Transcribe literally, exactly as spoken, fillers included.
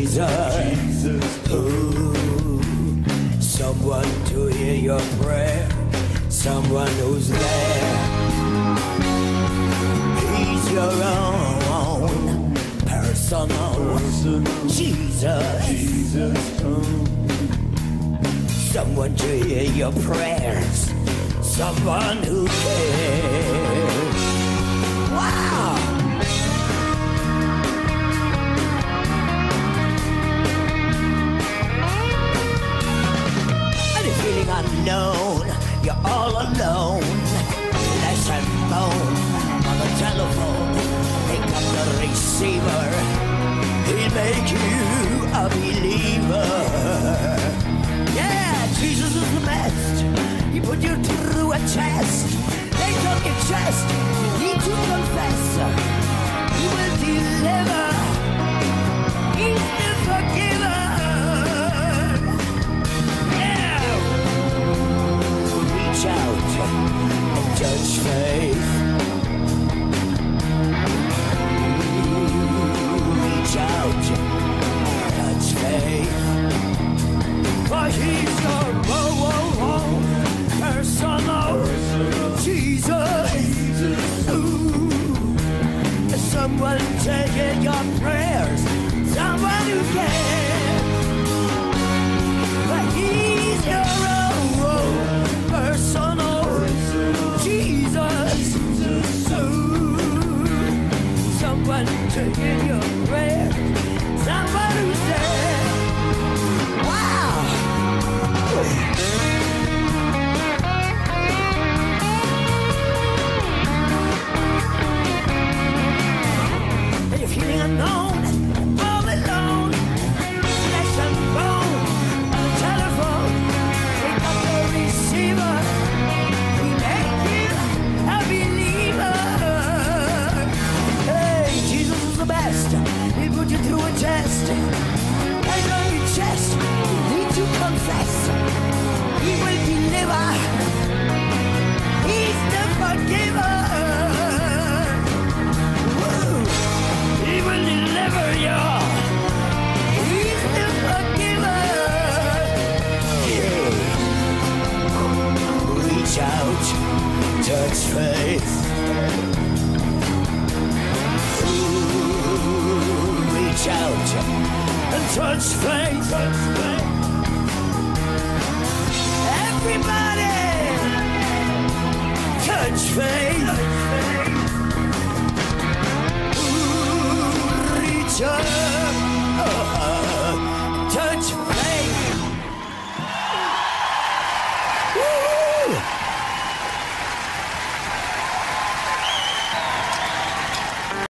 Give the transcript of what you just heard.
Jesus. Ooh, someone to hear your prayer, someone who's there. He's your own personal Jesus. Jesus. Someone to hear your prayers, someone who cares. Wow! And you're feeling unknown, you're all alone. Flesh and bone on the telephone. Pick up the receiver, he'll make you a believer. Yeah, Jesus is the best. He put you through a test. Take off your chest. You need to confess. He will deliver. He's the forgiver. Yeah. Reach out and touch faith. Reach out, touch faith. For he's your oh, oh, oh, personal Jesus. Ooh, someone taking your prayers, someone who cares. For he's your oh, oh, personal Jesus. Ooh, someone taking your prayers, someone who's there. Feeling unknown, all alone, flesh and bone, on the telephone, pick up the receiver, we make you a believer. Hey, Jesus is the best, he put you through a test, take on your chest, you need to confess, he will deliver, he's the forgiver. He will deliver you. He's the forgiver. Yeah. Reach out, touch faith. Ooh, reach out and touch faith.